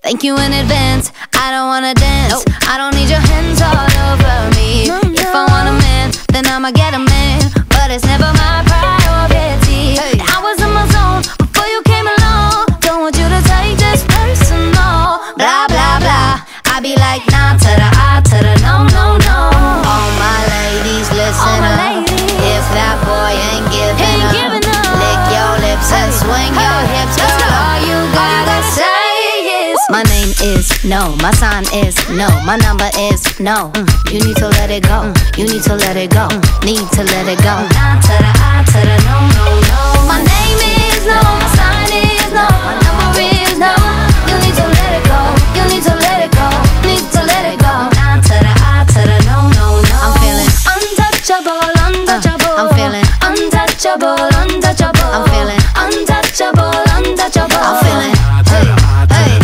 Thank you in advance, I don't wanna dance. I don't need your hands all over me. If I want a man, then I'ma get a man, but it's never my priority. I was in my zone before you came along. Don't want you to take this personal. Blah, blah, blah. I be like, nah to the I to the no, no, no. All my ladies, listen up. If that boy ain't giving up, lick your lips and swing your hips. Girl, all you gotta say is, my name is no, my sign is no, my number is no. You need to let it go, you need to let it go, need to let it go. Nah to the I to the no, no, no. My name is no, my